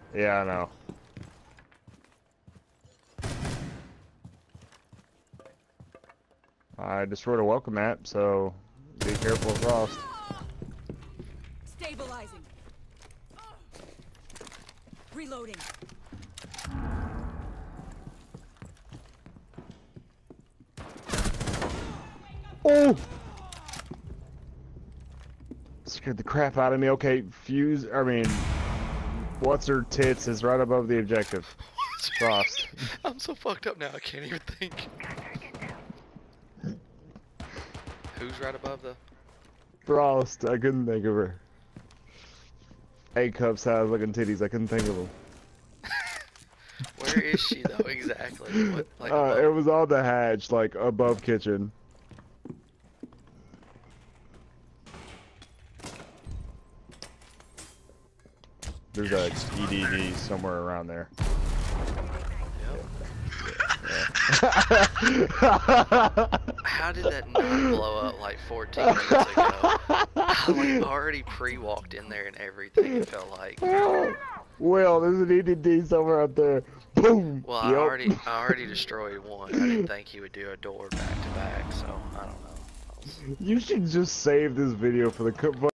Yeah, I know. I destroyed a welcome map, so be careful of frost. Stabilizing. Reloading. Oh! Scared the crap out of me. Okay, what's her tits is right above the objective. Frost. I'm so fucked up now, I can't even think. Who's right above the... Frost, I couldn't think of her. A-cup size looking titties, I couldn't think of them. Where is she though, exactly? What, like It was on the hatch, like above kitchen. There's a EDD somewhere around there. How did that not blow up like 14 minutes ago? I like already pre-walked in there and everything, it felt like. Well, there's an EDD somewhere out there. Boom! Well, I already destroyed one. I didn't think he would do a door back to back, so I don't know. You should just save this video for the